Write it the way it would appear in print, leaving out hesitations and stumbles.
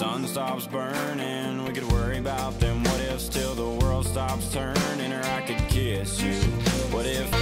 sun stops burning, we could worry about them what ifs till the world stops turning. Or I could kiss you, what if